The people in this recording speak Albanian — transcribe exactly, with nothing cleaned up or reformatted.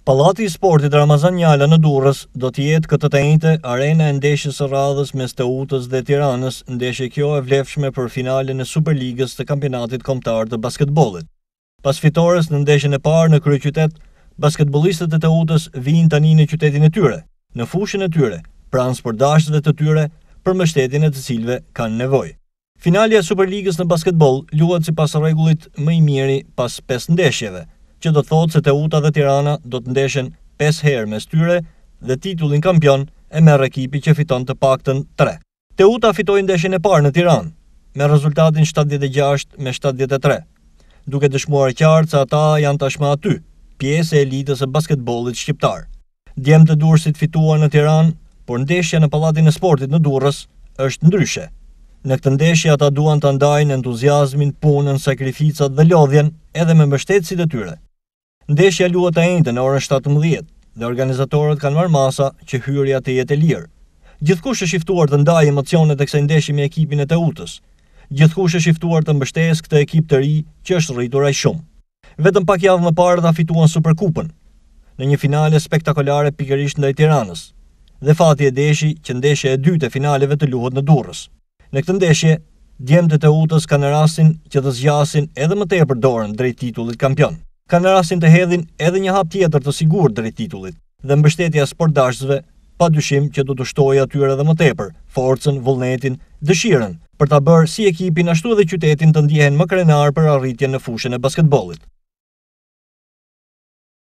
Pallati i Sportit Ramazan Njala në Durrës do të jetë këtë të njëjtë arena e ndeshjes së radhës mes Teutës dhe Tiranës, ndeshje kjo e vlefshme për finalen e Superligës të kampionatit kombëtar të basketbollit. Pas fitores në ndeshjen e parë në kryeqytet, basketbollistët e Teutës vijnë tani në qytetin e tyre, në fushën e tyre, pranë sportdashësve të tyre për mbështetjen e të cilëve kanë nevojë. Finalja e Superligës në basketboll luhet sipas rregullit më i miri pas pesë ndeshjeve, që do të thotë se Teuta dhe Tirana do të ndeshen pesë herë mes tyre dhe titullin kampion e merr ekipi që fiton të paktën tre. Teuta fitoi ndeshjen e parë në Tiranë me rezultatin shtatëdhjetë e gjashtë me shtatëdhjetë e tre, duke dëshmuar qartë se ata janë tashmë aty, pjesë e elitës së basketbollit shqiptar. Djemtë e Durrësit fituan në Tiranë, por ndeshja në Pallatin e Sportit në Durrës është ndryshe. Në këtë ndeshje ata duan të ndajnë entuziazmin, punën, sakrificat dhe lodhjen edhe me mbështetësit e tyre. Ndeshja luhet e njëjtën në orën shtatëmbëdhjetë dhe organizatorët kanë marrë masa që hyrja të jetë e lirë. Gjithkush është i ftuar të ndajë emocionet e kësaj ndeshje me ekipin e Teutës. Gjithkush është i ftuar të mbështesë këtë ekip të ri që është rritur aq shumë. Vetëm pak javë më parë ata fituan Superkupën në një finale spektakolare pikërisht ndaj Tiranës. Dhe fati e deshi që ndeshja e dytë e finaleve të luhet në Durrës. Në këtë ndeshje, djemtë e Teutës kanë rastin që të zgjasin edhe më tepër dorën drejt titullit kampion. Kanë rastin të hedhin edhe një hap tjetër të sigurt drejt titullit dhe mbështetja e sportdashësve padyshim që do të shtojë atyre edhe më tepër forcën, vullnetin, dëshirën për ta bërë si ekipin ashtu edhe qytetin të ndjehen më krenar për arritjen në fushën e basketbollit.